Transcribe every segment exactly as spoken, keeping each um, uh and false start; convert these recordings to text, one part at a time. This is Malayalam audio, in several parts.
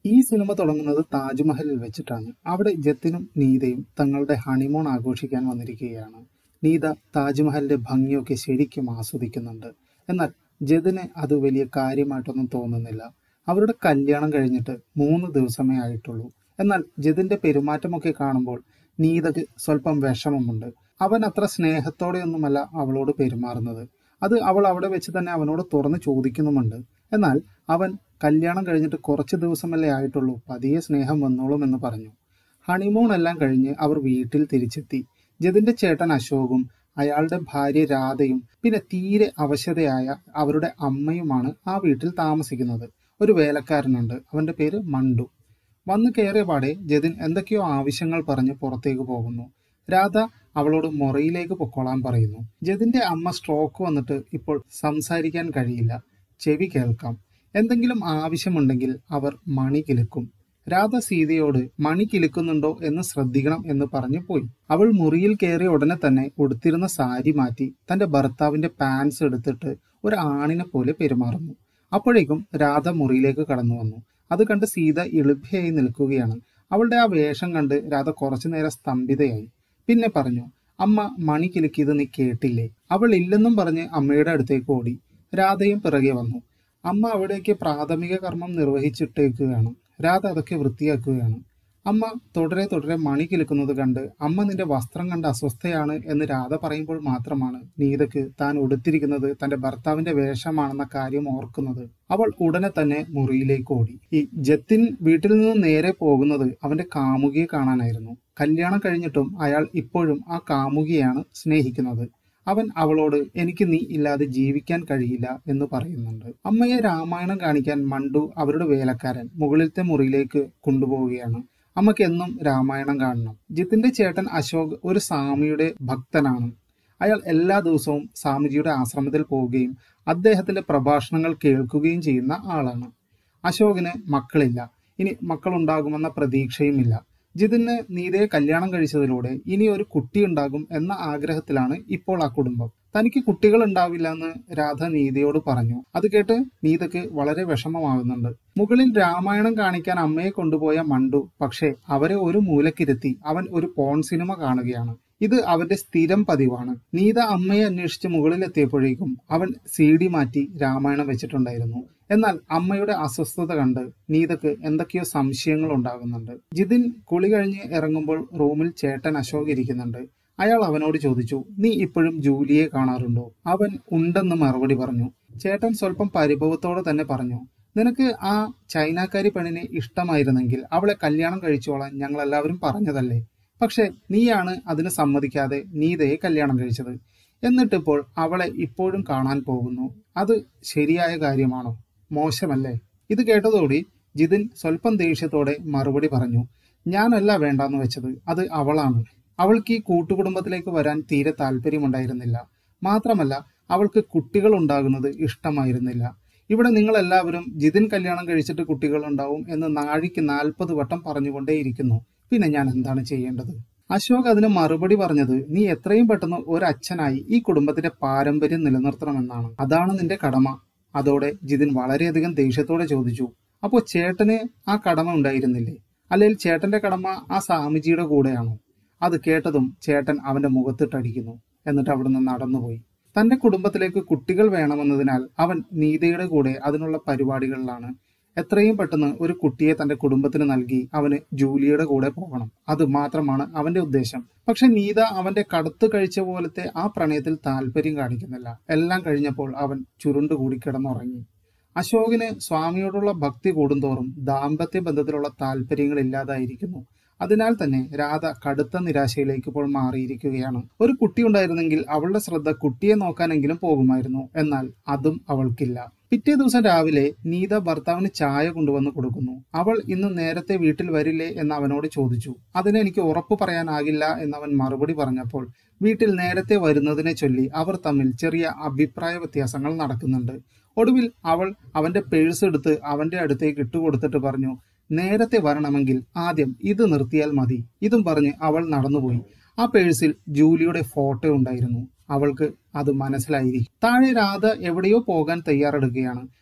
ഈ സിനിമ തുടങ്ങുന്നത് താജ്മഹലിൽ വെച്ചിട്ടാണ്. അവിടെ ജത്തിനും നീതയും തങ്ങളുടെ ഹണിമൂൺ ആഘോഷിക്കാൻ വന്നിരിക്കുകയാണ്. നീത താജ്മഹലിന്റെ ഭംഗിയൊക്കെ ശരിക്കും ആസ്വദിക്കുന്നുണ്ട്. എന്നാൽ ജതിന് അത് വലിയ കാര്യമായിട്ടൊന്നും തോന്നുന്നില്ല. അവരുടെ കല്യാണം കഴിഞ്ഞിട്ട് മൂന്ന് ദിവസമേ ആയിട്ടുള്ളൂ. എന്നാൽ ജതിന്റെ പെരുമാറ്റമൊക്കെ കാണുമ്പോൾ നീതക്ക് സ്വല്പം വിഷമമുണ്ട്. അവൻ അത്ര സ്നേഹത്തോടെയൊന്നുമല്ല അവളോട് പെരുമാറുന്നത്. അത് അവൾ അവിടെ വെച്ച് തന്നെ അവനോട് തുറന്ന് ചോദിക്കുന്നുമുണ്ട്. എന്നാൽ അവൻ കല്യാണം കഴിഞ്ഞിട്ട് കുറച്ച് ദിവസമല്ലേ ആയിട്ടുള്ളൂ, പതിയെ സ്നേഹം വന്നോളും എന്ന് പറഞ്ഞു. ഹണിമൂൺ എല്ലാം കഴിഞ്ഞ് അവർ വീട്ടിൽ തിരിച്ചെത്തി. ജതിന്റെ ചേട്ടൻ അശോകും അയാളുടെ ഭാര്യ രാധയും പിന്നെ തീരെ അവശതയായ അവരുടെ അമ്മയുമാണ് ആ വീട്ടിൽ താമസിക്കുന്നത്. ഒരു വേലക്കാരനുണ്ട്, അവന്റെ പേര് മണ്ടു. വന്നു കയറിയ പാടെ ജതിൻ എന്തൊക്കെയോ ആവശ്യങ്ങൾ പറഞ്ഞ് പുറത്തേക്ക് പോകുന്നു. രാധ അവളോട് മുറിയിലേക്ക് പൊക്കോളാൻ പറയുന്നു. ജതിന്റെ അമ്മ സ്ട്രോക്ക് വന്നിട്ട് ഇപ്പോൾ സംസാരിക്കാൻ കഴിയില്ല, ചെവി കേൾക്കാം. എന്തെങ്കിലും ആവശ്യമുണ്ടെങ്കിൽ അവർ മണി കിലുക്കും. രാധ സീതയോട് മണി കിലുക്കുന്നുണ്ടോ എന്ന് ശ്രദ്ധിക്കണം എന്ന് പറഞ്ഞു പോയി. അവൾ മുറിയിൽ കയറിയ ഉടനെ തന്നെ ഉടുത്തിരുന്ന സാരി മാറ്റി തന്റെ ഭർത്താവിന്റെ പാൻസ് എടുത്തിട്ട് ഒരു ആണിനെ പോലെ പെരുമാറുന്നു. അപ്പോഴേക്കും രാധ മുറിയിലേക്ക് കടന്നു വന്നു. അത് കണ്ട് സീത എളുപ്പയായി നിൽക്കുകയാണ്. അവളുടെ ആ വേഷം കണ്ട് രാധ കുറച്ചു നേരം സ്തംഭിതയായി. പിന്നെ പറഞ്ഞു, അമ്മ മണി കിലുക്കിയത് നീ കേട്ടില്ലേ? അവൾ ഇല്ലെന്നും പറഞ്ഞ് അമ്മയുടെ അടുത്തേക്ക് ഓടി. രാധയും പിറകെ വന്നു. അമ്മ അവിടേക്ക് പ്രാഥമിക കർമ്മം നിർവഹിച്ചിട്ടേക്കുകയാണ്. രാധ അതൊക്കെ വൃത്തിയാക്കുകയാണ്. അമ്മ തുടരെ തുടരെ മണി കിലുക്കുന്നത് കണ്ട് അമ്മ നിന്റെ വസ്ത്രം കണ്ട് അസ്വസ്ഥയാണ് എന്ന് രാധ പറയുമ്പോൾ മാത്രമാണ് നീതക്ക് താൻ ഉടുത്തിരിക്കുന്നത് തന്റെ ഭർത്താവിന്റെ വേഷമാണെന്ന കാര്യം ഓർക്കുന്നത്. അവൾ ഉടനെ തന്നെ മുറിയിലേക്ക് ഓടി. ഈ ജത്തിൻ വീട്ടിൽ നിന്ന് നേരെ പോകുന്നത് അവന്റെ കാമുകിയെ കാണാനായിരുന്നു. കല്യാണം കഴിഞ്ഞിട്ടും അയാൾ ഇപ്പോഴും ആ കാമുകിയാണ് സ്നേഹിക്കുന്നത്. അവൻ അവളോട് എനിക്ക് നീ ഇല്ലാതെ ജീവിക്കാൻ കഴിയില്ല എന്ന് പറയുന്നുണ്ട്. അമ്മയെ രാമായണം കാണിക്കാൻ മണ്ടു അവരുടെ വേലക്കാരൻ മുകളിലത്തെ മുറിയിലേക്ക് കൊണ്ടുപോവുകയാണ്. അമ്മയ്ക്ക് എന്നും രാമായണം കാണണം. ജിത്തിന്റെ ചേട്ടൻ അശോക് ഒരു സ്വാമിയുടെ ഭക്തനാണ്. അയാൾ എല്ലാ ദിവസവും സ്വാമിജിയുടെ ആശ്രമത്തിൽ പോവുകയും അദ്ദേഹത്തിന്റെ പ്രഭാഷണങ്ങൾ കേൾക്കുകയും ചെയ്യുന്ന ആളാണ്. അശോകിന് മക്കളില്ല, ഇനി മക്കളുണ്ടാകുമെന്ന പ്രതീക്ഷയുമില്ല. ജിതിന് നീതയെ കല്യാണം കഴിച്ചതിലൂടെ ഇനി ഒരു കുട്ടി ഉണ്ടാകും എന്ന ആഗ്രഹത്തിലാണ് ഇപ്പോൾ ആ കുടുംബം. തനിക്ക് കുട്ടികൾ ഉണ്ടാവില്ല എന്ന് രാധ നീതയോട് പറഞ്ഞു. അത് കേട്ട് നീതക്ക് വളരെ വിഷമമാകുന്നുണ്ട്. മുകളിൽ രാമായണം കാണിക്കാൻ അമ്മയെ കൊണ്ടുപോയ മണ്ടു പക്ഷേ അവരെ ഒരു മൂലക്കിരുത്തി അവൻ ഒരു പോൺ സിനിമ കാണുകയാണ്. ഇത് അവന്റെ സ്ഥിരം പതിവാണ്. നീത അമ്മയെ അന്വേഷിച്ച് മുകളിലെത്തിയപ്പോഴേക്കും അവൻ സി ഡി മാറ്റി രാമായണം വെച്ചിട്ടുണ്ടായിരുന്നു. എന്നാൽ അമ്മയുടെ അസ്വസ്ഥത കണ്ട് നീതക്ക് എന്തൊക്കെയോ സംശയങ്ങൾ ഉണ്ടാകുന്നുണ്ട്. ജിതിൻ കുളി കഴിഞ്ഞ് ഇറങ്ങുമ്പോൾ റൂമിൽ ചേട്ടൻ അശോക് ഇരിക്കുന്നുണ്ട്. അയാൾ അവനോട് ചോദിച്ചു, നീ ഇപ്പോഴും ജൂലിയെ കാണാറുണ്ടോ? അവൻ ഉണ്ടെന്ന് മറുപടി പറഞ്ഞു. ചേട്ടൻ സ്വല്പം പരിഭവത്തോടെ തന്നെ പറഞ്ഞു, നിനക്ക് ആ ചൈനക്കാരി പെണ്ണിനെ ഇഷ്ടമായിരുന്നെങ്കിൽ അവളെ കല്യാണം കഴിച്ചോളാൻ ഞങ്ങൾ എല്ലാവരും പറഞ്ഞതല്ലേ? പക്ഷെ നീയാണ് അതിന് സമ്മതിക്കാതെ നീതയെ കല്യാണം കഴിച്ചത്. എന്നിട്ടിപ്പോൾ അവളെ ഇപ്പോഴും കാണാൻ പോകുന്നു. അത് ശരിയായ കാര്യമാണോ? മോശമല്ലേ? ഇത് കേട്ടതോടെ ജിതിൻ സ്വല്പം ദേഷ്യത്തോടെ മറുപടി പറഞ്ഞു, ഞാനല്ല വേണ്ടാന്ന് വെച്ചത്, അത് അവളാണ്. അവൾക്ക് ഈ കൂട്ടുകുടുംബത്തിലേക്ക് വരാൻ തീരെ താല്പര്യമുണ്ടായിരുന്നില്ല. മാത്രമല്ല അവൾക്ക് കുട്ടികൾ ഉണ്ടാകുന്നത് ഇഷ്ടമായിരുന്നില്ല. ഇവിടെ നിങ്ങളെല്ലാവരും ജിതിൻ കല്യാണം കഴിച്ചിട്ട് കുട്ടികൾ ഉണ്ടാവും എന്ന് നാഴിക്ക് നാൽപ്പത് വട്ടം പറഞ്ഞുകൊണ്ടേയിരിക്കുന്നു. പിന്നെ ഞാൻ എന്താണ് ചെയ്യേണ്ടത്? അശോക് അതിന് മറുപടി പറഞ്ഞത്, നീ എത്രയും പെട്ടെന്ന് ഒരച്ഛനായി ഈ കുടുംബത്തിന്റെ പാരമ്പര്യം നിലനിർത്തണമെന്നാണ്. അതാണ് നിന്റെ കടമ. അതോടെ ജിതിൻ വളരെയധികം ദേഷ്യത്തോടെ ചോദിച്ചു, അപ്പോൾ ചേട്ടന് ആ കടമ ഉണ്ടായിരുന്നില്ലേ? അല്ലെങ്കിൽ ചേട്ടന്റെ കടമ ആ സ്വാമിജിയുടെ കൂടെയാണോ? അത് കേട്ടതും ചേട്ടൻ അവന്റെ മുഖത്തിട്ടടിക്കുന്നു. എന്നിട്ട് അവിടുന്ന് നടന്നുപോയി. തന്റെ കുടുംബത്തിലേക്ക് കുട്ടികൾ വേണമെന്നതിനാൽ അവൻ നീതയുടെ കൂടെ അതിനുള്ള പരിപാടികളിലാണ്. എത്രയും പെട്ടെന്ന് ഒരു കുട്ടിയെ തന്റെ കുടുംബത്തിന് നൽകി അവന് ജൂലിയുടെ കൂടെ പോകണം. അത് മാത്രമാണ് അവന്റെ ഉദ്ദേശം. പക്ഷെ നീത അവന്റെ കടത്തു കഴിച്ച പോലത്തെ ആ പ്രണയത്തിൽ താല്പര്യം കാണിക്കുന്നില്ല. എല്ലാം കഴിഞ്ഞപ്പോൾ അവൻ ചുരുണ്ടുകൂടി കിടന്നുറങ്ങി. അശോകിന് സ്വാമിയോടുള്ള ഭക്തി കൂടുന്തോറും ദാമ്പത്യ ബന്ധത്തിലുള്ള താല്പര്യങ്ങൾ ഇല്ലാതായിരിക്കുന്നു. അതിനാൽ തന്നെ രാധ കടുത്ത നിരാശയിലേക്ക് ഇപ്പോൾ മാറിയിരിക്കുകയാണ്. ഒരു കുട്ടി ഉണ്ടായിരുന്നെങ്കിൽ അവളുടെ ശ്രദ്ധ കുട്ടിയെ നോക്കാനെങ്കിലും പോകുമായിരുന്നു. എന്നാൽ അതും അവൾക്കില്ല. പിറ്റേ ദിവസം രാവിലെ നീത ഭർത്താവിന് ചായ കൊണ്ടുവന്ന് കൊടുക്കുന്നു. അവൾ ഇന്ന് നേരത്തെ വീട്ടിൽ വരില്ലേ എന്ന് അവനോട് ചോദിച്ചു. അതിന് എനിക്ക് ഉറപ്പ് പറയാനാകില്ല എന്നവൻ മറുപടി പറഞ്ഞപ്പോൾ വീട്ടിൽ നേരത്തെ വരുന്നതിനെ ചൊല്ലി അവർ തമ്മിൽ ചെറിയ അഭിപ്രായ വ്യത്യാസങ്ങൾ നടക്കുന്നുണ്ട്. ഒടുവിൽ അവൾ അവന്റെ പേഴ്സ് എടുത്ത് അവന്റെ അടുത്തേക്ക് ഇട്ടുകൊടുത്തിട്ട് പറഞ്ഞു, നേരത്തെ വരണമെങ്കിൽ ആദ്യം ഇത് നിർത്തിയാൽ മതി. ഇതും പറഞ്ഞ് അവൾ നടന്നുപോയി. ആ പേഴ്സിൽ ജൂലിയുടെ ഫോട്ടോ ഉണ്ടായിരുന്നു. അവൾക്ക് അത് മനസ്സിലായിരിക്കും. താഴെ രാധ എവിടെയോ പോകാൻ തയ്യാറെടുക്കുകയാണ്.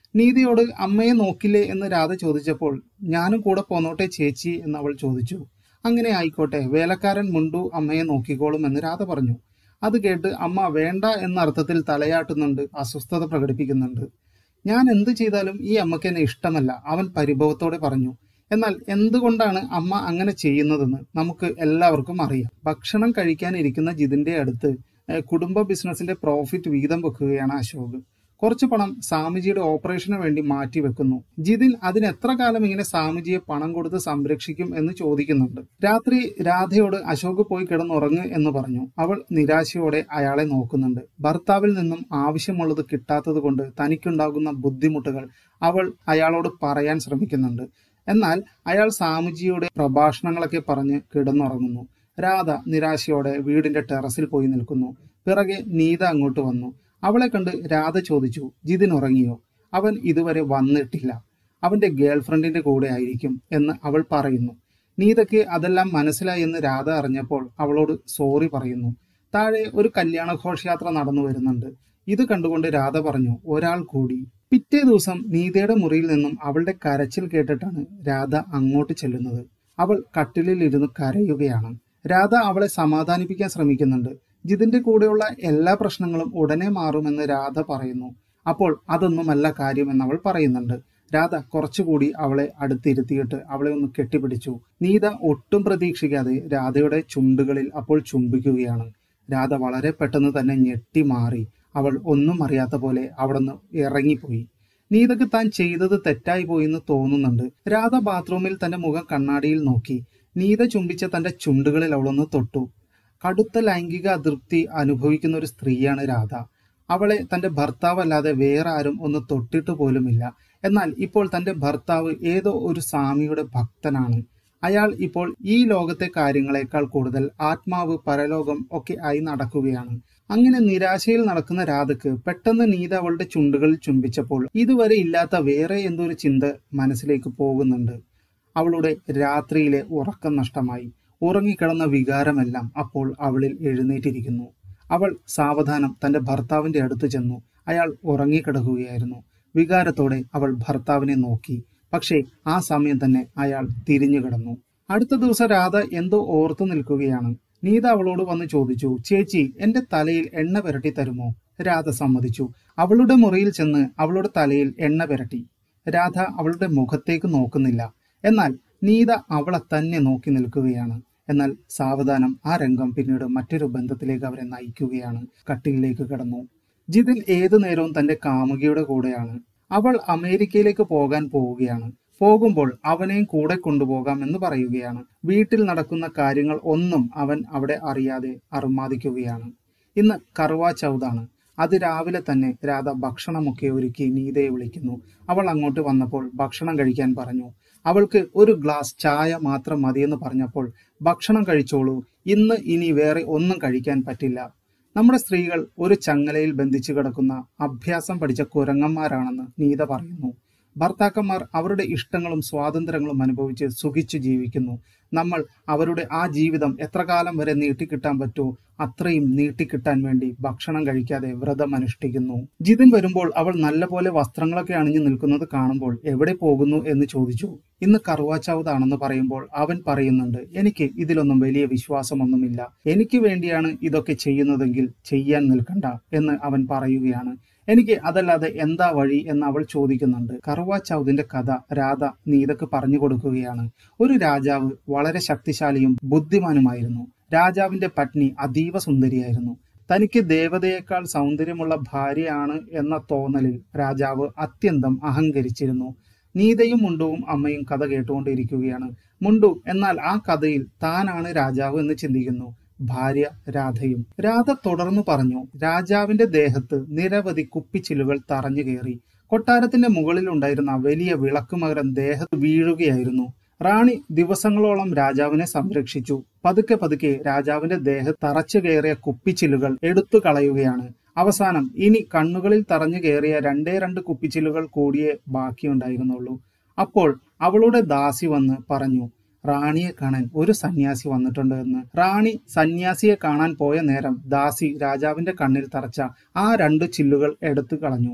നീതയോട് അമ്മയെ നോക്കില്ലേ എന്ന് രാധ ചോദിച്ചപ്പോൾ ഞാനും കൂടെ പോന്നോട്ടെ ചേച്ചി എന്ന് അവൾ ചോദിച്ചു. അങ്ങനെ ആയിക്കോട്ടെ, വേലക്കാരൻ മുണ്ടു അമ്മയെ നോക്കിക്കോളും എന്ന് രാധ പറഞ്ഞു. അത് കേട്ട് അമ്മ വേണ്ട എന്ന അർത്ഥത്തിൽ തലയാട്ടുന്നുണ്ട്, അസ്വസ്ഥത പ്രകടിപ്പിക്കുന്നുണ്ട്. ഞാൻ എന്ത് ചെയ്താലും ഈ അമ്മയ്ക്ക് എന്നെ ഇഷ്ടമല്ല, അവൻ പരിഭവത്തോടെ പറഞ്ഞു. എന്നാൽ എന്തുകൊണ്ടാണ് അമ്മ അങ്ങനെ ചെയ്യുന്നതെന്ന് നമുക്ക് എല്ലാവർക്കും അറിയാം. ഭക്ഷണം കഴിക്കാനിരിക്കുന്ന ജിതിന്റെ അടുത്ത് കുടുംബ ബിസിനസിന്റെ പ്രോഫിറ്റ് വീതം വെക്കുകയാണ് അശോക്. കുറച്ച് പണം സാമിജിയുടെ ഓപ്പറേഷന് വേണ്ടി മാറ്റി വെക്കുന്നു. ജിതിൻ അതിന് എത്ര കാലം ഇങ്ങനെ സാമിജിയെ പണം കൊടുത്ത് സംരക്ഷിക്കും എന്ന് ചോദിക്കുന്നുണ്ട്. രാത്രി രാധയോട് അശോക് പോയി കിടന്നുറങ്ങ് എന്ന് പറഞ്ഞു. അവൾ നിരാശയോടെ അയാളെ നോക്കുന്നുണ്ട്. ഭർത്താവിൽ നിന്നും ആവശ്യമുള്ളത് കിട്ടാത്തത് കൊണ്ട് തനിക്കുണ്ടാകുന്ന ബുദ്ധിമുട്ടുകൾ അവൾ അയാളോട് പറയാൻ ശ്രമിക്കുന്നുണ്ട്. എന്നാൽ അയാൾ സാമിജിയുടെ പ്രഭാഷണങ്ങളൊക്കെ പറഞ്ഞ് കിടന്നുറങ്ങുന്നു. രാധ നിരാശയോടെ വീടിന്റെ ടെറസിൽ പോയി നിൽക്കുന്നു. പിറകെ നീത അങ്ങോട്ട് വന്നു. അവളെ കണ്ട് രാധ ചോദിച്ചു, ജിതിൻ ഉറങ്ങിയോ? അവൻ ഇതുവരെ വന്നിട്ടില്ല, അവന്റെ ഗേൾഫ്രണ്ടിന്റെ കൂടെ ആയിരിക്കും എന്ന് അവൾ പറയുന്നു. നീതയ്ക്ക് അതെല്ലാം മനസ്സിലായി എന്ന് രാധ അറിഞ്ഞപ്പോൾ അവളോട് സോറി പറയുന്നു. താഴെ ഒരു കല്യാണ ഘോഷയാത്ര നടന്നു വരുന്നുണ്ട്. ഇത് കണ്ടുകൊണ്ട് രാധ പറഞ്ഞു, ഒരാൾ കൂടി. പിറ്റേ ദിവസം നീതയുടെ മുറിയിൽ നിന്നും അവളുടെ കരച്ചിൽ കേട്ടിട്ടാണ് രാധ അങ്ങോട്ട് ചെല്ലുന്നത്. അവൾ കട്ടിലിൽ ഇരുന്ന് കരയുകയാണ്. രാധ അവളെ സമാധാനിപ്പിക്കാൻ ശ്രമിക്കുന്നുണ്ട്. ജിതിന്റെ കൂടെയുള്ള എല്ലാ പ്രശ്നങ്ങളും ഉടനെ മാറുമെന്ന് രാധ പറയുന്നു. അപ്പോൾ അതൊന്നുമല്ല കാര്യമെന്ന് അവൾ പറയുന്നുണ്ട്. രാധ കുറച്ചുകൂടി അവളെ അടുത്തിരുത്തിയിട്ട് അവളെ ഒന്ന് കെട്ടിപ്പിടിച്ചു. നീത ഒട്ടും പ്രതീക്ഷിക്കാതെ രാധയുടെ ചുണ്ടുകളിൽ അപ്പോൾ ചുംബിക്കുകയാണ്. രാധ വളരെ പെട്ടെന്ന് തന്നെ ഞെട്ടി മാറി. അവൾ ഒന്നും അറിയാത്ത പോലെ അവിടുന്ന് ഇറങ്ങിപ്പോയി. നീതക്ക് താൻ ചെയ്തത് തെറ്റായി പോയെന്ന് തോന്നുന്നുണ്ട്. രാധ ബാത്റൂമിൽ തന്റെ മുഖം കണ്ണാടിയിൽ നോക്കി. നീത ചുംബിച്ച തന്റെ ചുണ്ടുകളിൽ അവളൊന്ന് തൊട്ടു. കടുത്ത ലൈംഗിക അതൃപ്തി അനുഭവിക്കുന്ന ഒരു സ്ത്രീയാണ് രാധ. അവളെ തന്റെ ഭർത്താവല്ലാതെ വേറെ ആരും ഒന്ന് തൊട്ടിട്ട് പോലുമില്ല. എന്നാൽ ഇപ്പോൾ തന്റെ ഭർത്താവ് ഏതോ ഒരു സ്വാമിയുടെ ഭക്തനാണ്. അയാൾ ഇപ്പോൾ ഈ ലോകത്തെ കാര്യങ്ങളെക്കാൾ കൂടുതൽ ആത്മാവ്, പരലോകം ഒക്കെ ആയി നടക്കുകയാണ്. അങ്ങനെ നിരാശയിൽ നടക്കുന്ന രാധക്ക് പെട്ടെന്ന് നീത അവളുടെ ചുണ്ടുകളിൽ ചുംബിച്ചപ്പോൾ ഇതുവരെ ഇല്ലാത്ത വേറെ എന്തോ ഒരു ചിന്ത മനസ്സിലേക്ക് പോകുന്നുണ്ട്. അവളുടെ രാത്രിയിലെ ഉറക്കം നഷ്ടമായി. ഉറങ്ങിക്കിടന്ന വികാരമെല്ലാം അപ്പോൾ അവളിൽ എഴുന്നേറ്റിരിക്കുന്നു. അവൾ സാവധാനം തന്റെ ഭർത്താവിന്റെ അടുത്ത് ചെന്നു. അയാൾ ഉറങ്ങിക്കിടക്കുകയായിരുന്നു. വികാരത്തോടെ അവൾ ഭർത്താവിനെ നോക്കി. പക്ഷേ ആ സമയം തന്നെ അയാൾ തിരിഞ്ഞു കിടന്നു. അടുത്ത ദിവസം രാധ എന്തോ ഓർത്തു നിൽക്കുകയാണ്. നീത അവളോട് വന്ന് ചോദിച്ചു, ചേച്ചി എന്റെ തലയിൽ എണ്ണ പുരട്ടി തരുമോ? രാധ സമ്മതിച്ചു. അവളുടെ മുറിയിൽ ചെന്ന് അവളുടെ തലയിൽ എണ്ണ പുരട്ടി. രാധ അവളുടെ മുഖത്തേക്ക് നോക്കുന്നില്ല. എന്നാൽ നീത അവളെ തന്നെ നോക്കി നിൽക്കുകയാണ്. എന്നാൽ സാവധാനം ആ രംഗം പിന്നീട് മറ്റൊരു ബന്ധത്തിലേക്ക് അവരെ നയിക്കുകയാണ്. കട്ടിലിലേക്ക് കിടന്നു. ജിതിൻ ഏതു നേരവും തന്റെ കാമുകിയുടെ കൂടെയാണ്. അവൾ അമേരിക്കയിലേക്ക് പോകാൻ പോവുകയാണ്. പോകുമ്പോൾ അവനെയും കൂടെ കൊണ്ടുപോകാം എന്ന് പറയുകയാണ്. വീട്ടിൽ നടക്കുന്ന കാര്യങ്ങൾ ഒന്നും അവൻ അവിടെ അറിയാതെ അർമാദിക്കുകയാണ്. ഇന്ന് കറുവാ ചൗതാണ്. അതിരാവിലെ തന്നെ രാധ ഭക്ഷണമൊക്കെ ഒരുക്കി നീതയെ വിളിക്കുന്നു. അവൾ അങ്ങോട്ട് വന്നപ്പോൾ ഭക്ഷണം കഴിക്കാൻ പറഞ്ഞു. അവൾക്ക് ഒരു ഗ്ലാസ് ചായ മാത്രം മതിയെന്ന് പറഞ്ഞപ്പോൾ ഭക്ഷണം കഴിച്ചോളൂ, ഇന്ന് ഇനി വേറെ ഒന്നും കഴിക്കാൻ പറ്റില്ല. നമ്മുടെ സ്ത്രീകൾ ഒരു ചങ്ങലയിൽ ബന്ധിച്ചു കിടക്കുന്ന അഭ്യാസം പഠിച്ച കുരങ്ങന്മാരാണെന്ന് നീത പറയുന്നു. ഭർത്താക്കന്മാർ അവരുടെ ഇഷ്ടങ്ങളും സ്വാതന്ത്ര്യങ്ങളും അനുഭവിച്ച് സുഖിച്ചു ജീവിക്കുന്നു. നമ്മൾ അവരുടെ ആ ജീവിതം എത്ര കാലം വരെ നീട്ടിക്കിട്ടാൻ പറ്റുമോ അത്രയും നീട്ടിക്കിട്ടാൻ വേണ്ടി ഭക്ഷണം കഴിക്കാതെ വ്രതം അനുഷ്ഠിക്കുന്നു. ജിതിൻ വരുമ്പോൾ അവൾ നല്ലപോലെ വസ്ത്രങ്ങളൊക്കെ അണിഞ്ഞു നിൽക്കുന്നത് കാണുമ്പോൾ എവിടെ പോകുന്നു എന്ന് ചോദിച്ചു. ഇന്ന് കറുവാച്ചൗതാണെന്ന് പറയുമ്പോൾ അവൻ പറയുന്നുണ്ട്, എനിക്ക് ഇതിലൊന്നും വലിയ വിശ്വാസമൊന്നുമില്ല. എനിക്ക് വേണ്ടിയാണ് ഇതൊക്കെ ചെയ്യുന്നതെങ്കിൽ ചെയ്യാൻ നിൽക്കണ്ട എന്ന് അവൻ പറയുകയാണ്. എനിക്ക് അതല്ലാതെ എന്താ വഴി എന്ന് അവൾ ചോദിക്കുന്നുണ്ട്. കറുവാ ചൗദിന്റെ കഥ രാധ നീതക്ക് പറഞ്ഞു കൊടുക്കുകയാണ്. ഒരു രാജാവ് വളരെ ശക്തിശാലിയും ബുദ്ധിമാനുമായിരുന്നു. രാജാവിന്റെ പത്നി അതീവ സുന്ദരിയായിരുന്നു. തനിക്ക് ദേവതയേക്കാൾ സൗന്ദര്യമുള്ള ഭാര്യയാണ് എന്ന തോന്നലിൽ രാജാവ് അത്യന്തം അഹങ്കരിച്ചിരുന്നു. നീതയും മുണ്ടുവും അമ്മയും കഥ കേട്ടുകൊണ്ടിരിക്കുകയാണ്. മുണ്ടു എന്നാൽ ആ കഥയിൽ താനാണ് രാജാവ് എന്ന് ചിന്തിക്കുന്നു. ഭാര്യ രാധയും. രാധ തുടർന്നു പറഞ്ഞു, രാജാവിന്റെ ദേഹത്ത് നിരവധി കുപ്പിച്ചില്ലുകൾ തറഞ്ഞു കയറി. കൊട്ടാരത്തിന്റെ മുകളിൽ ഉണ്ടായിരുന്ന വലിയ വിളക്കുമകരം ദേഹത്ത് വീഴുകയായിരുന്നു. റാണി ദിവസങ്ങളോളം രാജാവിനെ സംരക്ഷിച്ചു. പതുക്കെ പതുക്കെ രാജാവിന്റെ ദേഹത്ത് തറച്ചു കയറിയ കുപ്പിച്ചില്ലുകൾ എടുത്തു കളയുകയാണ്. അവസാനം ഇനി കണ്ണുകളിൽ തറഞ്ഞു കയറിയ രണ്ടേ രണ്ട് കുപ്പിച്ചില്ലുകൾ കൂടിയേ ബാക്കിയുണ്ടായിരുന്നുള്ളൂ. അപ്പോൾ അവളുടെ ദാസി വന്ന് പറഞ്ഞു, റാണിയെ കാണാൻ ഒരു സന്യാസി വന്നിട്ടുണ്ട് എന്ന്. റാണി സന്യാസിയെ കാണാൻ പോയ നേരം ദാസി രാജാവിന്റെ കണ്ണിൽ തറച്ച ആ രണ്ട് ചില്ലുകൾ എടുത്തു കളഞ്ഞു.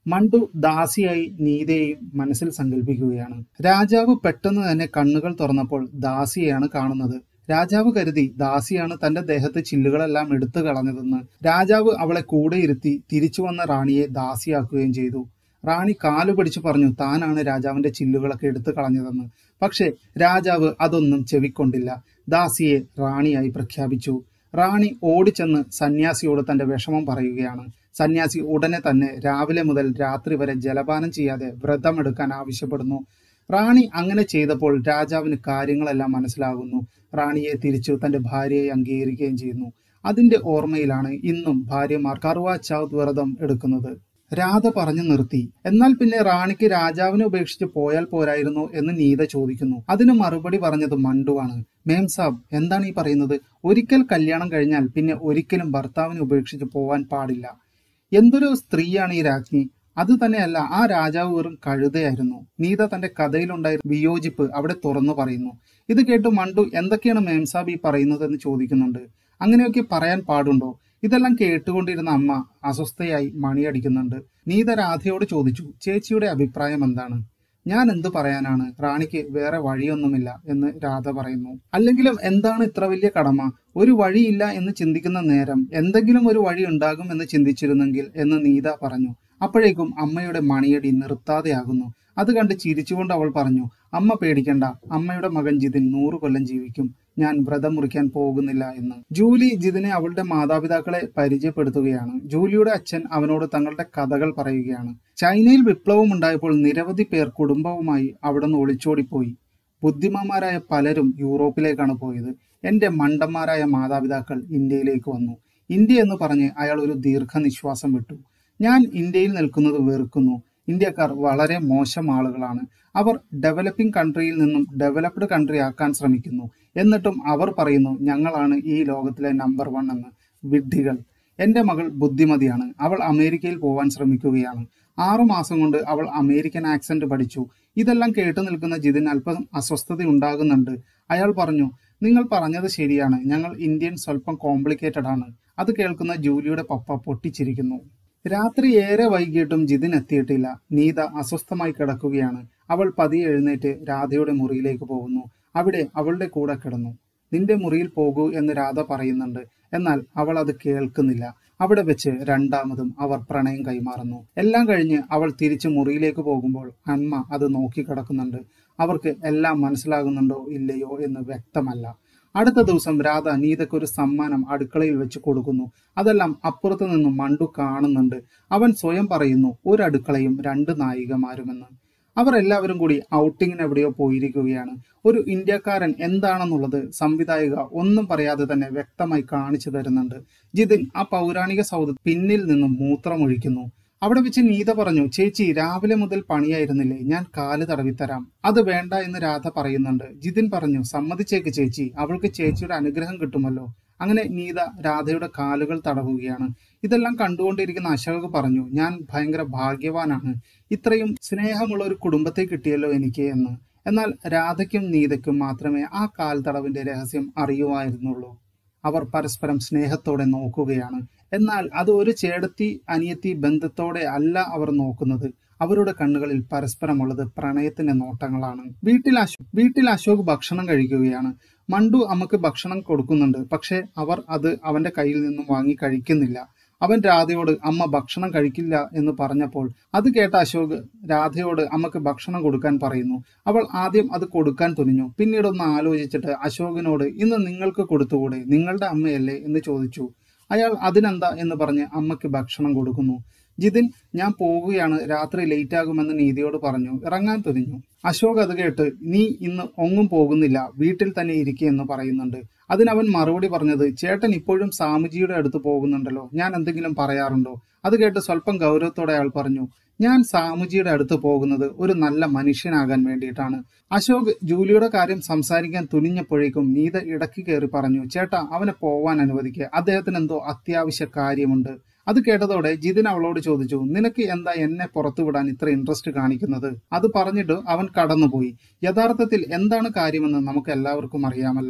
മണ്ടു ദാസിയായി നീതയെയും മനസ്സിൽ സങ്കല്പിക്കുകയാണ്. രാജാവ് പെട്ടെന്ന് തന്നെ കണ്ണുകൾ തുറന്നപ്പോൾ ദാസിയെയാണ് കാണുന്നത്. രാജാവ് കരുതി ദാസിയാണ് തന്റെ ദേഹത്ത് ചില്ലുകളെല്ലാം എടുത്തു കളഞ്ഞതെന്ന്. രാജാവ് അവളെ കൂടെ ഇരുത്തി തിരിച്ചു വന്ന റാണിയെ ദാസിയാക്കുകയും ചെയ്തു. റാണി കാലു പിടിച്ചു പറഞ്ഞു താനാണ് രാജാവിന്റെ ചില്ലുകളൊക്കെ എടുത്തു കളഞ്ഞതെന്ന്. പക്ഷെ രാജാവ് അതൊന്നും ചെവിക്കൊണ്ടില്ല. ദാസിയെ റാണിയായി പ്രഖ്യാപിച്ചു. റാണി ഓടിച്ചെന്ന് സന്യാസിയോട് തന്റെ വിഷമം പറയുകയാണ്. സന്യാസി ഉടനെ തന്നെ രാവിലെ മുതൽ രാത്രി വരെ ജലപാനം ചെയ്യാതെ വ്രതമെടുക്കാൻ ആവശ്യപ്പെടുന്നു. റാണി അങ്ങനെ ചെയ്തപ്പോൾ രാജാവിന് കാര്യങ്ങളെല്ലാം മനസ്സിലാകുന്നു. റാണിയെ തിരിച്ചു തന്റെ ഭാര്യയെ അംഗീകരിക്കുകയും ചെയ്യുന്നു. അതിന്റെ ഓർമ്മയിലാണ് ഇന്നും ഭാര്യമാർ കർവാ ചൗത്ത് വ്രതം എടുക്കുന്നത്. രാധ പറഞ്ഞു നിർത്തി. എന്നാൽ പിന്നെ റാണിക്ക് രാജാവിനെ ഉപേക്ഷിച്ച് പോയാൽ പോരായിരുന്നു എന്ന് നീത ചോദിക്കുന്നു. അതിന് മറുപടി പറഞ്ഞത് മണ്ടുവാണ്. മേം സാബ്, എന്താണ് ഈ പറയുന്നത്? ഒരിക്കൽ കല്യാണം കഴിഞ്ഞാൽ പിന്നെ ഒരിക്കലും ഭർത്താവിനെ ഉപേക്ഷിച്ച് പോവാൻ പാടില്ല. എന്തൊരു സ്ത്രീയാണ് ഈ രാജ്ഞി! അത് തന്നെയല്ല, ആ രാജാവ് വെറും കഴുതയായിരുന്നു. നീത തന്റെ കഥയിലുണ്ടായിരുന്ന വിയോജിപ്പ് അവിടെ തുറന്നു പറയുന്നു. ഇത് കേട്ട് മണ്ടു എന്തൊക്കെയാണ് മേം സാബ് ഈ പറയുന്നത് എന്ന് ചോദിക്കുന്നുണ്ട്. അങ്ങനെയൊക്കെ പറയാൻ പാടുണ്ടോ? ഇതെല്ലാം കേട്ടുകൊണ്ടിരുന്ന അമ്മ അസ്വസ്ഥയായി മണിയടിക്കുന്നുണ്ട്. നീത രാധയോട് ചോദിച്ചു, ചേച്ചിയുടെ അഭിപ്രായം എന്താണ്? ഞാൻ എന്ത് പറയാനാണ്, റാണിക്ക് വേറെ വഴിയൊന്നുമില്ല എന്ന് രാധ പറയുന്നു. അല്ലെങ്കിലും എന്താണ് ഇത്ര വലിയ കടമ? ഒരു വഴിയില്ല എന്ന് ചിന്തിക്കുന്ന നേരം എന്തെങ്കിലും ഒരു വഴി ഉണ്ടാകും എന്ന് ചിന്തിച്ചിരുന്നെങ്കിൽ എന്ന് നീത പറഞ്ഞു. അപ്പോഴേക്കും അമ്മയുടെ മണിയടി നിർത്താതെയാകുന്നു. അത് കണ്ട് ചിരിച്ചുകൊണ്ട് അവൾ പറഞ്ഞു, അമ്മ പേടിക്കണ്ട, അമ്മയുടെ മകൻ ജിതിൻ നൂറു കൊല്ലം ജീവിക്കും. ഞാൻ വ്രതം മുറിക്കാൻ പോകുന്നില്ല എന്ന്. ജൂലി ജിതിനെ അവളുടെ മാതാപിതാക്കളെ പരിചയപ്പെടുത്തുകയാണ്. ജൂലിയുടെ അച്ഛൻ അവനോട് തങ്ങളുടെ കഥകൾ പറയുകയാണ്. ചൈനയിൽ വിപ്ലവം ഉണ്ടായപ്പോൾ നിരവധി പേർ കുടുംബവുമായി അവിടെ നിന്ന് ഒളിച്ചോടിപ്പോയി. ബുദ്ധിമാന്മാരായ പലരും യൂറോപ്പിലേക്കാണ് പോയത്. എന്റെ മണ്ടന്മാരായ മാതാപിതാക്കൾ ഇന്ത്യയിലേക്ക് വന്നു. ഇന്ത്യ എന്ന് പറഞ്ഞ് അയാൾ ഒരു ദീർഘനിശ്വാസം വിട്ടു. ഞാൻ ഇന്ത്യയിൽ നിൽക്കുന്നത് വെറുക്കുന്നു. ഇന്ത്യക്കാർ വളരെ മോശം ആളുകളാണ്. അവർ ഡെവലപ്പിംഗ് കൺട്രിയിൽ നിന്നും ഡെവലപ്ഡ് കൺട്രി ആക്കാൻ ശ്രമിക്കുന്നു. എന്നിട്ടും അവർ പറയുന്നു ഞങ്ങളാണ് ഈ ലോകത്തിലെ നമ്പർ വൺ എന്ന്. വിഡ്ഢികൾ. എന്റെ മകൾ ബുദ്ധിമതിയാണ്. അവൾ അമേരിക്കയിൽ പോവാൻ ശ്രമിക്കുകയാണ്. ആറു മാസം കൊണ്ട് അവൾ അമേരിക്കൻ ആക്സന്റ് പഠിച്ചു. ഇതെല്ലാം കേട്ടു നിൽക്കുന്ന ജിതിൻ അല്പം അസ്വസ്ഥത ഉണ്ടാകുന്നുണ്ട്. അയാൾ പറഞ്ഞു, നിങ്ങൾ പറഞ്ഞത് ശരിയാണ്, ഞങ്ങൾ ഇന്ത്യൻ സ്വല്പം കോംപ്ലിക്കേറ്റഡ് ആണ്. അത് കേൾക്കുന്ന ജൂലിയുടെ പപ്പ പൊട്ടിച്ചിരിക്കുന്നു. രാത്രി ഏറെ വൈകിട്ടും ജിതിൻ എത്തിയിട്ടില്ല. നീത അസ്വസ്ഥമായി കിടക്കുകയാണ്. അവൾ പതിയെ എഴുന്നേറ്റ് രാധയുടെ മുറിയിലേക്ക് പോകുന്നു. അവിടെ അവളുടെ കൂടെ കിടന്നു. നിന്റെ മുറിയിൽ പോകൂ എന്ന് രാധ പറയുന്നുണ്ട്. എന്നാൽ അവൾ അത് കേൾക്കുന്നില്ല. അവിടെ വെച്ച് രണ്ടാമതും അവർ പ്രണയം കൈമാറുന്നു. എല്ലാം കഴിഞ്ഞ് അവൾ തിരിച്ച് മുറിയിലേക്ക് പോകുമ്പോൾ അമ്മ അത് നോക്കി കിടക്കുന്നുണ്ട്. അവർക്ക് എല്ലാം മനസ്സിലാകുന്നുണ്ടോ ഇല്ലയോ എന്ന് വ്യക്തമല്ല. അടുത്ത ദിവസം രാധ നീതയ്ക്ക് ഒരു സമ്മാനം അടുക്കളയിൽ വെച്ച് കൊടുക്കുന്നു. അതെല്ലാം അപ്പുറത്തു നിന്നും മണ്ടു കാണുന്നുണ്ട്. അവൻ സ്വയം പറയുന്നു, ഒരു അടുക്കളയും രണ്ട് നായികമാരുമെന്ന്. അവർ എല്ലാവരും കൂടി ഔട്ടിങ്ങിന് എവിടെയോ പോയിരിക്കുകയാണ്. ഒരു ഇന്ത്യക്കാരൻ എന്താണെന്നുള്ളത് സംവിധായിക ഒന്നും പറയാതെ തന്നെ വ്യക്തമായി കാണിച്ചു തരുന്നുണ്ട്. ജിതിൻ ആ പൗരാണിക സൗധ പിന്നിൽ നിന്നും മൂത്രമൊഴിക്കുന്നു. അവിടെ വെച്ച് നീത പറഞ്ഞു, ചേച്ചി രാവിലെ മുതൽ പണിയായിരുന്നില്ലേ, ഞാൻ കാല് തടവിത്തരാം. അത് വേണ്ട എന്ന് രാധ പറയുന്നുണ്ട്. ജിതിൻ പറഞ്ഞു, സമ്മതിച്ചേക്ക് ചേച്ചി, അവൾക്ക് ചേച്ചിയുടെ അനുഗ്രഹം കിട്ടുമല്ലോ. അങ്ങനെ നീത രാധയുടെ കാലുകൾ തടവുകയാണ്. ഇതെല്ലാം കണ്ടുകൊണ്ടിരിക്കുന്ന അശോക് പറഞ്ഞു, ഞാൻ ഭയങ്കര ഭാഗ്യവാനാണ്, ഇത്രയും സ്നേഹമുള്ള ഒരു കുടുംബത്തെ കിട്ടിയല്ലോ എനിക്ക് എന്ന്. എന്നാൽ രാധയ്ക്കും നീതയ്ക്കും മാത്രമേ ആ കാൽ തടവിന്റെ രഹസ്യം അറിയുമായിരുന്നുള്ളൂ. അവർ പരസ്പരം സ്നേഹത്തോടെ നോക്കുകയാണ്. എന്നാൽ അത് ഒരു ചേടത്തി അനിയത്തി ബന്ധത്തോടെ അല്ല അവർ നോക്കുന്നത്. അവരുടെ കണ്ണുകളിൽ പരസ്പരമുള്ളത് പ്രണയത്തിന്റെ നോട്ടങ്ങളാണ്. വീട്ടിൽ അശോ വീട്ടിൽ അശോക് ഭക്ഷണം കഴിക്കുകയാണ്. മണ്ടു അമ്മക്ക് ഭക്ഷണം കൊടുക്കുന്നുണ്ട്. പക്ഷെ അവർ അത് അവന്റെ കയ്യിൽ നിന്നും വാങ്ങി കഴിക്കുന്നില്ല. അവൻ രാധയോട് അമ്മ ഭക്ഷണം കഴിക്കില്ല എന്ന് പറഞ്ഞപ്പോൾ അത് കേട്ട അശോക് രാധയോട് അമ്മക്ക് ഭക്ഷണം കൊടുക്കാൻ പറയുന്നു. അവൾ ആദ്യം അത് കൊടുക്കാൻ തുനിഞ്ഞു. പിന്നീട് ഒന്ന് ആലോചിച്ചിട്ട് അശോകിനോട് ഇന്ന് നിങ്ങൾക്ക് കൊടുത്തുകൂടെ, നിങ്ങളുടെ അമ്മയല്ലേ എന്ന് ചോദിച്ചു. അയാൾ അതിനെന്താ എന്ന് പറഞ്ഞ് അമ്മയ്ക്ക് ഭക്ഷണം കൊടുക്കുന്നു. ജിതിൻ, ഞാൻ പോകുകയാണ്, രാത്രി ലേറ്റ് ആകുമെന്ന് നീതിയോട് പറഞ്ഞു ഇറങ്ങാൻ തുനിഞ്ഞു. അശോക് അത് കേട്ട് നീ ഇന്ന് ഒന്നും പോകുന്നില്ല, വീട്ടിൽ തന്നെ ഇരിക്കുകയെന്ന് പറയുന്നുണ്ട്. അതിനവൻ മറുപടി പറഞ്ഞത്, ചേട്ടൻ ഇപ്പോഴും സാമുജിയുടെ അടുത്ത് പോകുന്നുണ്ടല്ലോ, ഞാൻ എന്തെങ്കിലും പറയാറുണ്ടോ? അത് കേട്ട് സ്വല്പം ഗൗരവത്തോടെ അയാൾ പറഞ്ഞു, ഞാൻ സാമുജിയുടെ അടുത്ത് പോകുന്നത് ഒരു നല്ല മനുഷ്യനാകാൻ വേണ്ടിയിട്ടാണ്. അശോക് ജൂലിയുടെ കാര്യം സംസാരിക്കാൻ തുനിഞ്ഞപ്പോഴേക്കും നീത ഇടയ്ക്ക് കയറി പറഞ്ഞു, ചേട്ടാ അവനെ പോവാൻ അനുവദിക്കുക, അദ്ദേഹത്തിന് എന്തോ അത്യാവശ്യ കാര്യമുണ്ട്. അത് കേട്ടതോടെ ജിതിൻ അവളോട് ചോദിച്ചു, നിനക്ക് എന്താ എന്നെ പുറത്തുവിടാൻ ഇത്ര ഇൻട്രസ്റ്റ് കാണിക്കുന്നത്? അത് പറഞ്ഞിട്ട് അവൻ കടന്നുപോയി. യഥാർത്ഥത്തിൽ എന്താണ് കാര്യമെന്ന് നമുക്ക് എല്ലാവർക്കും അറിയാമല്ലോ.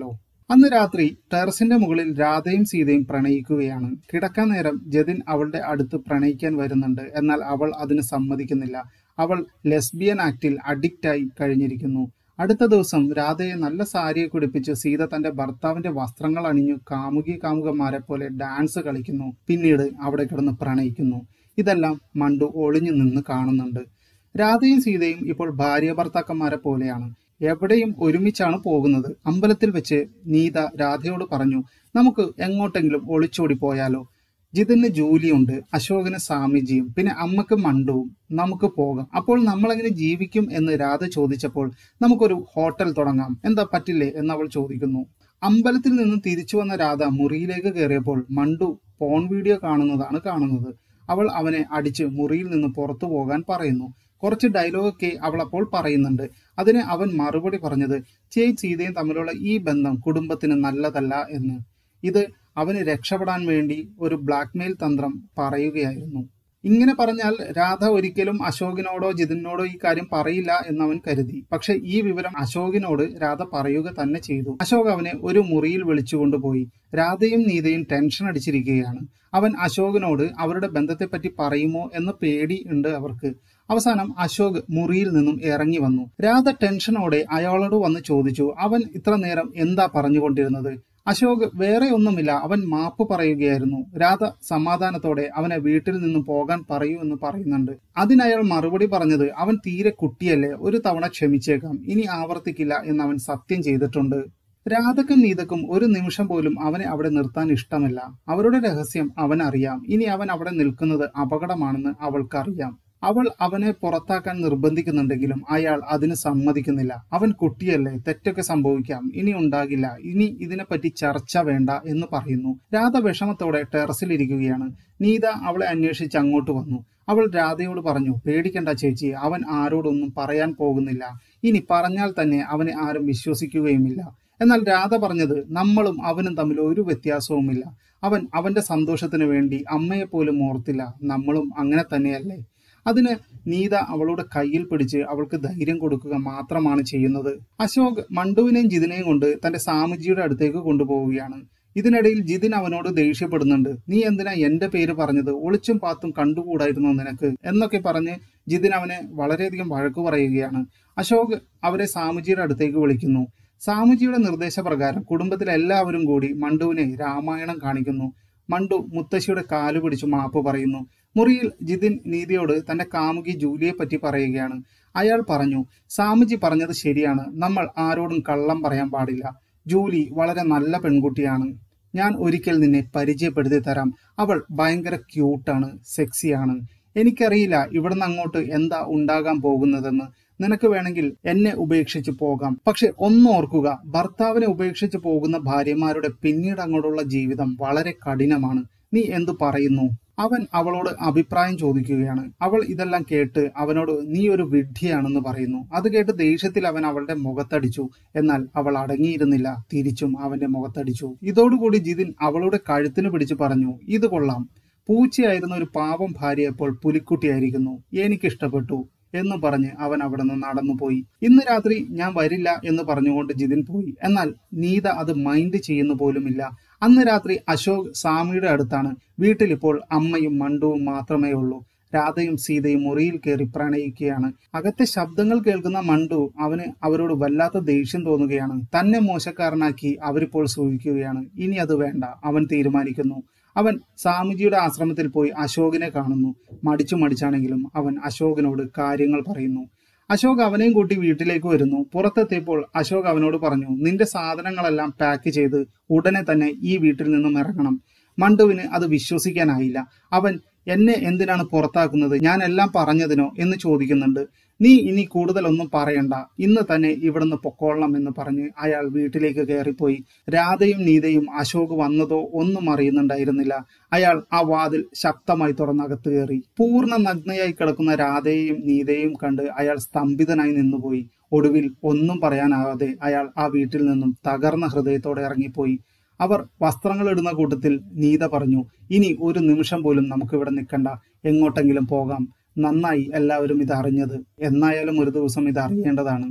അന്ന് രാത്രി ടെറസിന്റെ മുകളിൽ രാധയും സീതയും പ്രണയിക്കുകയാണ്. കിടക്കാൻ നേരം ജതിൻ അവളുടെ അടുത്ത് പ്രണയിക്കാൻ വരുന്നുണ്ട്. എന്നാൽ അവൾ അതിന് സമ്മതിക്കുന്നില്ല. അവൾ ലെസ്ബിയൻ ആക്ടിൽ അഡിക്റ്റായി കഴിഞ്ഞിരിക്കുന്നു. അടുത്ത ദിവസം രാധയെ നല്ല സാരിയെ കുടിപ്പിച്ച് സീത തന്റെ ഭർത്താവിന്റെ വസ്ത്രങ്ങൾ അണിഞ്ഞു കാമുകി കാമുകന്മാരെ പോലെ ഡാൻസ് കളിക്കുന്നു. പിന്നീട് അവിടെ കിടന്ന് പ്രണയിക്കുന്നു. ഇതെല്ലാം മണ്ടു ഒളിഞ്ഞു നിന്ന് കാണുന്നുണ്ട്. രാധയും സീതയും ഇപ്പോൾ ഭാര്യ ഭർത്താക്കന്മാരെ പോലെയാണ്. എവിടെയും ഒരുമിച്ചാണ് പോകുന്നത്. അമ്പലത്തിൽ വെച്ച് നീത രാധയോട് പറഞ്ഞു, നമുക്ക് എങ്ങോട്ടെങ്കിലും ഒളിച്ചോടി പോയാലോ? ജിതിന് ജോലിയുണ്ട്, അശോകന് സ്വാമിജിയും, പിന്നെ അമ്മക്ക് മണ്ടുവും. നമുക്ക് പോകാം. അപ്പോൾ നമ്മളെങ്ങനെ ജീവിക്കും എന്ന് രാധ ചോദിച്ചപ്പോൾ നമുക്കൊരു ഹോട്ടൽ തുടങ്ങാം, എന്താ പറ്റില്ലേ എന്ന് അവൾ ചോദിക്കുന്നു. അമ്പലത്തിൽ നിന്ന് തിരിച്ചു വന്ന രാധ മുറിയിലേക്ക് കയറിയപ്പോൾ മണ്ടു പോൺ വീഡിയോ കാണുന്നതാണ് കാണുന്നത്. അവൾ അവനെ അടിച്ച് മുറിയിൽ നിന്ന് പുറത്തു പോകാൻ പറയുന്നു. കുറച്ച് ഡയലോഗൊക്കെ അവൾ അപ്പോൾ പറയുന്നുണ്ട്. അതിന് അവൻ മറുപടി പറഞ്ഞത് ചേച്ചി സീതയും തമ്മിലുള്ള ഈ ബന്ധം കുടുംബത്തിന് നല്ലതല്ല എന്ന്. ഇത് അവന് രക്ഷപ്പെടാൻ വേണ്ടി ഒരു ബ്ലാക്ക്മെയിൽ തന്ത്രം പറയുകയായിരുന്നു. ഇങ്ങനെ പറഞ്ഞാൽ രാധ ഒരിക്കലും അശോകിനോടോ ജിതിനോടോ ഈ കാര്യം പറയില്ല എന്നവൻ കരുതി. പക്ഷെ ഈ വിവരം അശോകിനോട് രാധ പറയുക തന്നെ ചെയ്തു. അശോക് അവനെ ഒരു മുറിയിൽ വിളിച്ചുകൊണ്ടുപോയി. രാധയും നീതയും ടെൻഷൻ അടിച്ചിരിക്കുകയാണ്. അവൻ അശോകിനോട് അവരുടെ ബന്ധത്തെപ്പറ്റി പറയുമോ എന്ന പേടി ഉണ്ട് അവർക്ക്. അവസാനം അശോക് മുറിയിൽ നിന്നും ഇറങ്ങി വന്നു. രാധ ടെൻഷനോടെ അയാളോട് വന്ന് ചോദിച്ചു, അവൻ ഇത്ര നേരം എന്താ പറഞ്ഞുകൊണ്ടിരുന്നത്? അശോക് വേറെ ഒന്നുമില്ല, അവൻ മാപ്പ് പറയുകയായിരുന്നു. രാധ സമാധാനത്തോടെ അവനെ വീട്ടിൽ നിന്നും പോകാൻ പറയൂ എന്ന് പറയുന്നുണ്ട്. അതിനയാൾ മറുപടി പറഞ്ഞത്, അവൻ തീരെ കുട്ടിയല്ലേ, ഒരു തവണ ക്ഷമിച്ചേക്കാം, ഇനി ആവർത്തിക്കില്ല എന്ന് അവൻ സത്യം ചെയ്തിട്ടുണ്ട്. രാധക്കും നീതക്കും ഒരു നിമിഷം പോലും അവനെ അവിടെ നിർത്താൻ ഇഷ്ടമല്ല. അവരുടെ രഹസ്യം അവൻ അറിയാം. ഇനി അവൻ അവിടെ നിൽക്കുന്നത് അപകടമാണെന്ന് അവൾക്കറിയാം. അവൾ അവനെ പുറത്താക്കാൻ നിർബന്ധിക്കുന്നുണ്ടെങ്കിലും അയാൾ അതിന് സമ്മതിക്കുന്നില്ല. അവൻ കുട്ടിയല്ലേ, തെറ്റൊക്കെ സംഭവിക്കാം, ഇനി ഉണ്ടാകില്ല, ഇനി ഇതിനെപ്പറ്റി ചർച്ച വേണ്ട എന്ന് പറയുന്നു. രാധ വിഷമത്തോടെ ടെറസിലിരിക്കുകയാണ്. നീത അവളെ അന്വേഷിച്ച് അങ്ങോട്ട് വന്നു. അവൾ രാധയോട് പറഞ്ഞു, പേടിക്കണ്ട ചേച്ചി, അവൻ ആരോടൊന്നും പറയാൻ പോകുന്നില്ല. ഇനി പറഞ്ഞാൽ തന്നെ അവനെ ആരും വിശ്വസിക്കുകയുമില്ല. എന്നാൽ രാധ പറഞ്ഞത്, നമ്മളും അവനും തമ്മിൽ ഒരു വ്യത്യാസവുമില്ല. അവൻ അവന്റെ സന്തോഷത്തിന് വേണ്ടി അമ്മയെപ്പോലും ഓർത്തില്ല. നമ്മളും അങ്ങനെ തന്നെയല്ലേ? അതിന് നീത അവളുടെ കയ്യിൽ പിടിച്ച് അവൾക്ക് ധൈര്യം കൊടുക്കുക മാത്രമാണ് ചെയ്യുന്നത്. അശോക് മണ്ടുവിനെയും ജിതിനെയും കൊണ്ട് തന്റെ സ്വാമിജിയുടെ അടുത്തേക്ക് കൊണ്ടുപോവുകയാണ്. ഇതിനിടയിൽ ജിതിൻ അവനോട് ദേഷ്യപ്പെടുന്നുണ്ട്. നീ എന്തിനാ എന്റെ പേര് പറഞ്ഞത്? ഒളിച്ചും പാത്തും കണ്ടുകൂടായിരുന്നോ നിനക്ക് എന്നൊക്കെ പറഞ്ഞ് ജിതിൻ അവനെ വളരെയധികം വഴക്കു പറയുകയാണ്. അശോക് അവരെ സ്വാമിജിയുടെ അടുത്തേക്ക് വിളിക്കുന്നു. സ്വാമിജിയുടെ നിർദ്ദേശപ്രകാരം കുടുംബത്തിലെ എല്ലാവരും കൂടി മണ്ടുവിനെ രാമായണം കാണിക്കുന്നു. മണ്ടു മുത്തശ്ശിയുടെ കാലു പിടിച്ചു മാപ്പ് പറയുന്നു. മുറിയിൽ ജിതിൻ നീതിയോട് തന്റെ കാമുകി ജൂലിയെ പറ്റി പറയുകയാണ്. അയാൾ പറഞ്ഞു, സ്വാമിജി പറഞ്ഞത് ശരിയാണ്, നമ്മൾ ആരോടും കള്ളം പറയാൻ പാടില്ല. ജൂലി വളരെ നല്ല പെൺകുട്ടിയാണ്. ഞാൻ ഒരിക്കൽ നിന്നെ പരിചയപ്പെടുത്തി തരാം. അവൾ ഭയങ്കര ക്യൂട്ടാണ്, സെക്സിയാണ്. എനിക്കറിയില്ല ഇവിടുന്ന് അങ്ങോട്ട് എന്താ ഉണ്ടാകാൻ പോകുന്നതെന്ന്. നിനക്ക് വേണമെങ്കിൽ എന്നെ ഉപേക്ഷിച്ച് പോകാം. പക്ഷെ ഒന്നോർക്കുക, ഭർത്താവിനെ ഉപേക്ഷിച്ച് പോകുന്ന ഭാര്യമാരുടെ പിന്നീട് അങ്ങോട്ടുള്ള ജീവിതം വളരെ കഠിനമാണ്. നീ എന്തു പറയുന്നു? അവൻ അവളോട് അഭിപ്രായം ചോദിക്കുകയാണ്. അവൾ ഇതെല്ലാം കേട്ട് അവനോട് നീ ഒരു വിഡ്ഢിയാണെന്ന് പറയുന്നു. അത് കേട്ട് ദേഷ്യത്തിൽ അവൻ അവളുടെ മുഖത്തടിച്ചു. എന്നാൽ അവൾ അടങ്ങിയിരുന്നില്ല, തിരിച്ചും അവന്റെ മുഖത്തടിച്ചു. ഇതോടുകൂടി ജിതിൻ അവളുടെ കഴുത്തിന് പിടിച്ചു പറഞ്ഞു, ഇത് കൊള്ളാം, പൂച്ചയായിരുന്ന ഒരു പാവം ഭാര്യ ഇപ്പോൾ പുലിക്കുട്ടിയായിരിക്കുന്നു, എനിക്കിഷ്ടപ്പെട്ടു എന്ന് പറഞ്ഞ് അവൻ അവിടെ നിന്ന് നടന്നുപോയി. ഇന്ന് രാത്രി ഞാൻ വരില്ല എന്ന് പറഞ്ഞുകൊണ്ട് ജിതിൻ പോയി. എന്നാൽ നീത അത് മൈൻഡ് ചെയ്യുന്നു പോലുമില്ല. അന്ന് രാത്രി അശോക് സ്വാമിയുടെ അടുത്താണ്. വീട്ടിലിപ്പോൾ അമ്മയും മണ്ടുവും മാത്രമേ ഉള്ളൂ. രാധയും സീതയും മുറിയിൽ കയറി പ്രണയിക്കുകയാണ്. അകത്തെ ശബ്ദങ്ങൾ കേൾക്കുന്ന മണ്ടു അവന് അവരോട് വല്ലാത്ത ദേഷ്യം തോന്നുകയാണ്. തന്നെ മോശക്കാരനാക്കി അവരിപ്പോൾ സൂഹിക്കുകയാണ്. ഇനി അത് വേണ്ട, അവൻ തീരുമാനിക്കുന്നു. അവൻ സ്വാമിജിയുടെ ആശ്രമത്തിൽ പോയി അശോകിനെ കാണുന്നു. മടിച്ചു മടിച്ചാണെങ്കിലും അവൻ അശോകിനോട് കാര്യങ്ങൾ പറയുന്നു. അശോക് അവനെയും കൂട്ടി വീട്ടിലേക്ക് വരുന്നു. പുറത്തെത്തിയപ്പോൾ അശോക് അവനോട് പറഞ്ഞു, നിന്റെ സാധനങ്ങളെല്ലാം പാക്ക് ചെയ്ത് ഉടനെ തന്നെ ഈ വീട്ടിൽ നിന്നും ഇറങ്ങണം. മണ്ടുവിന് അത് വിശ്വസിക്കാനായില്ല. അവൻ എന്നെ എന്തിനാണ് പുറത്താക്കുന്നത്, ഞാൻ എല്ലാം പറഞ്ഞതിനോ എന്ന് ചോദിക്കുന്നുണ്ട്. നീ ഇനി കൂടുതലൊന്നും പറയണ്ട, ഇന്ന് തന്നെ ഇവിടുന്ന് പൊക്കോളണം എന്ന് പറഞ്ഞ് അയാൾ വീട്ടിലേക്ക് കയറിപ്പോയി. രാധയും നീതയും അശോക് വന്നതോ ഒന്നും അറിയുന്നുണ്ടായിരുന്നില്ല. അയാൾ ആ വാതിൽ ശക്തമായി തുറന്നകത്ത് കയറി. പൂർണ്ണ നഗ്നയായി കിടക്കുന്ന രാധയെയും നീതയെയും കണ്ട് അയാൾ സ്തംഭിതനായി നിന്നുപോയി. ഒടുവിൽ ഒന്നും പറയാനാകാതെ അയാൾ ആ വീട്ടിൽ നിന്നും തകർന്ന ഹൃദയത്തോടെ ഇറങ്ങിപ്പോയി. അവർ വസ്ത്രങ്ങൾ ഇടുന്ന കൂട്ടത്തിൽ നീത പറഞ്ഞു, ഇനി ഒരു നിമിഷം പോലും നമുക്കിവിടെ നിൽക്കണ്ട, എങ്ങോട്ടെങ്കിലും പോകാം. നന്നായി എല്ലാവരും ഇത് അറിഞ്ഞത്. എന്നായാലും ഒരു ദിവസം ഇത് അറിയേണ്ടതാണ്.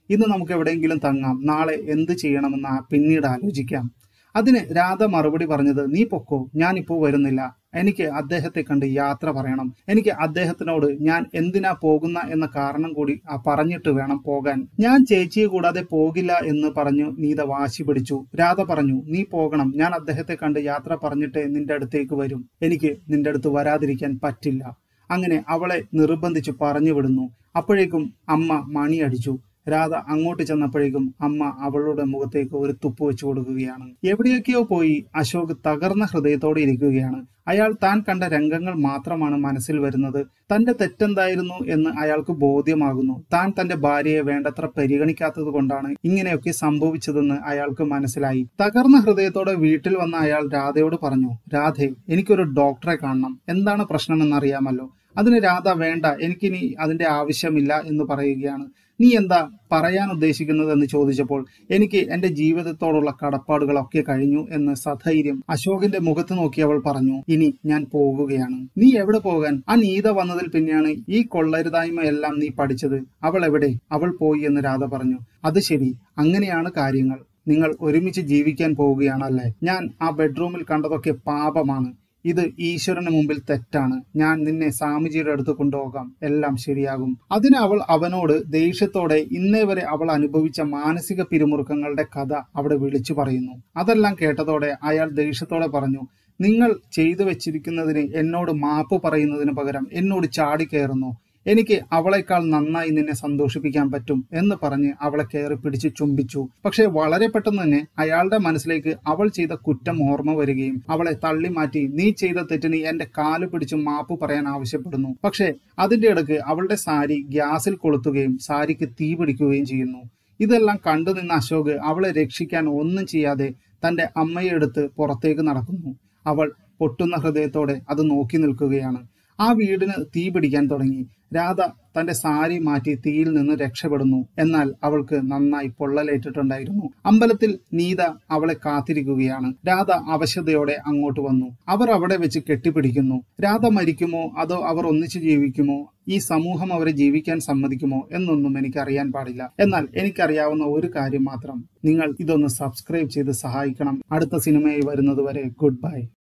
ഇന്ന് നമുക്ക് എവിടെയെങ്കിലും തങ്ങാം, നാളെ എന്ത് ചെയ്യണമെന്ന് പിന്നീട് ആലോചിക്കാം. അതിന് രാധ മറുപടി പറഞ്ഞത്, നീ പൊക്കോ, ഞാനിപ്പോ വരുന്നില്ല. എനിക്ക് അദ്ദേഹത്തെ കണ്ട് യാത്ര പറയണം. എനിക്ക് അദ്ദേഹത്തിനോട് ഞാൻ എന്തിനാ പോകുന്ന എന്ന കാരണം കൂടി പറഞ്ഞിട്ട് വേണം പോകാൻ. ഞാൻ ചേച്ചിയെ കൂടാതെ പോകില്ല എന്ന് പറഞ്ഞു നീത വാശി പിടിച്ചു. രാധ പറഞ്ഞു, നീ പോകണം, ഞാൻ അദ്ദേഹത്തെ കണ്ട് യാത്ര പറഞ്ഞിട്ടേ നിന്റെ അടുത്തേക്ക് വരും. എനിക്ക് നിന്റെ അടുത്ത് വരാതിരിക്കാൻ പറ്റില്ല. അങ്ങനെ അവളെ നിർബന്ധിച്ചു പറഞ്ഞു വിടുന്നു. അപ്പോഴേക്കും അമ്മ മണി അടിച്ചു. രാധ അങ്ങോട്ട് ചെന്നപ്പോഴേക്കും അമ്മ അവളുടെ മുഖത്തേക്ക് ഒരു തുപ്പ് വെച്ചു കൊടുക്കുകയാണ്. എവിടെയൊക്കെയോ പോയി അശോക് തകർന്ന ഹൃദയത്തോടെ ഇരിക്കുകയാണ്. അയാൾ താൻ കണ്ട രംഗങ്ങൾ മാത്രമാണ് മനസ്സിൽ വരുന്നത്. തന്റെ തെറ്റെന്തായിരുന്നു എന്ന് അയാൾക്ക് ബോധ്യമാകുന്നു. താൻ തന്റെ ഭാര്യയെ വേണ്ടത്ര പരിഗണിക്കാത്തത് കൊണ്ടാണ് ഇങ്ങനെയൊക്കെ സംഭവിച്ചതെന്ന് അയാൾക്ക് മനസ്സിലായി. തകർന്ന ഹൃദയത്തോടെ വീട്ടിൽ വന്ന അയാൾ രാധയോട് പറഞ്ഞു, രാധേ, എനിക്കൊരു ഡോക്ടറെ കാണണം. എന്താണ് പ്രശ്നമെന്നറിയാമല്ലോ. അതിന് രാധ, വേണ്ട, എനിക്കിനി അതിന്റെ ആവശ്യമില്ല എന്ന് പറയുകയാണ്. നീ എന്താ പറയാൻ ഉദ്ദേശിക്കുന്നത് എന്ന് ചോദിച്ചപ്പോൾ, എനിക്ക് എന്റെ ജീവിതത്തോടുള്ള കടപ്പാടുകളൊക്കെ കഴിഞ്ഞു എന്ന് സധൈര്യം അശോകിന്റെ മുഖത്ത് നോക്കി അവൾ പറഞ്ഞു. ഇനി ഞാൻ പോകുകയാണ്. നീ എവിടെ പോകാൻ? ആ നീത വന്നതിൽ പിന്നെയാണ് ഈ കൊള്ളരുതായ്മ എല്ലാം നീ പഠിച്ചത്. അവൾ എവിടെ? അവൾ പോയി എന്ന് രാധ പറഞ്ഞു. അത് ശരി, അങ്ങനെയാണ് കാര്യങ്ങൾ. നിങ്ങൾ ഒരുമിച്ച് ജീവിക്കാൻ പോവുകയാണല്ലേ? ഞാൻ ആ ബെഡ്റൂമിൽ കണ്ടതൊക്കെ പാപമാണ്. ഇത് ഈശ്വരന് മുമ്പിൽ തെറ്റാണ്. ഞാൻ നിന്നെ സ്വാമിജിയുടെ അടുത്ത് കൊണ്ടുപോകാം, എല്ലാം ശരിയാകും. അതിന് അവൾ അവനോട് ദേഷ്യത്തോടെ ഇന്നേ വരെ അവൾ അനുഭവിച്ച മാനസിക പിരിമുറുക്കങ്ങളുടെ കഥ അവിടെ വിളിച്ചു പറയുന്നു. അതെല്ലാം കേട്ടതോടെ അയാൾ ദേഷ്യത്തോടെ പറഞ്ഞു, നിങ്ങൾ ചെയ്തു വെച്ചിരിക്കുന്നതിന് എന്നോട് മാപ്പ് പറയുന്നതിന് പകരം എന്നോട് ചാടിക്കയറുന്നു. എനിക്ക് അവളെക്കാൾ നന്നായി നിന്നെ സന്തോഷിപ്പിക്കാൻ പറ്റും എന്ന് പറഞ്ഞ് അവളെ കയറി പിടിച്ച് ചുംബിച്ചു. പക്ഷെ വളരെ പെട്ടെന്ന് തന്നെ അയാളുടെ മനസ്സിലേക്ക് അവൾ ചെയ്ത കുറ്റം ഓർമ്മ വരികയും അവളെ തള്ളി മാറ്റി നീ ചെയ്ത തെറ്റിന് എന്റെ കാല് പിടിച്ച് മാപ്പ് പറയാൻ ആവശ്യപ്പെടുന്നു. പക്ഷെ അതിന്റെ ഇടയ്ക്ക് അവളുടെ സാരി ഗ്യാസിൽ കൊളുത്തുകയും സാരിക്ക് തീ പിടിക്കുകയും ചെയ്യുന്നു. ഇതെല്ലാം കണ്ടുനിന്ന അശോക് അവളെ രക്ഷിക്കാൻ ഒന്നും ചെയ്യാതെ തന്റെ അമ്മയെ എടുത്ത് പുറത്തേക്ക് നടക്കുന്നു. അവൾ പൊട്ടുന്ന ഹൃദയത്തോടെ അത് നോക്കി നിൽക്കുകയാണ്. ആ വീടിന് തീ പിടിക്കാൻ തുടങ്ങി. രാധ തന്റെ സാരി മാറ്റി തീയിൽ നിന്ന് രക്ഷപ്പെടുന്നു. എന്നാൽ അവൾക്ക് നന്നായി പൊള്ളലേറ്റിട്ടുണ്ടായിരുന്നു. അമ്പലത്തിൽ നീത അവളെ കാത്തിരിക്കുകയാണ്. രാധ അവശതയോടെ അങ്ങോട്ട് വന്നു. അവർ അവിടെ വെച്ച് കെട്ടിപ്പിടിക്കുന്നു. രാധ മരിക്കുമോ അതോ അവർ ഒന്നിച്ചു ജീവിക്കുമോ? ഈ സമൂഹം അവരെ ജീവിക്കാൻ സമ്മതിക്കുമോ എന്നൊന്നും എനിക്കറിയാൻ പാടില്ല. എന്നാൽ എനിക്കറിയാവുന്ന ഒരു കാര്യം മാത്രം, നിങ്ങൾ ഇതൊന്ന് സബ്സ്ക്രൈബ് ചെയ്ത് സഹായിക്കണം. അടുത്ത സിനിമയായി വരുന്നത് വരെ ഗുഡ് ബൈ.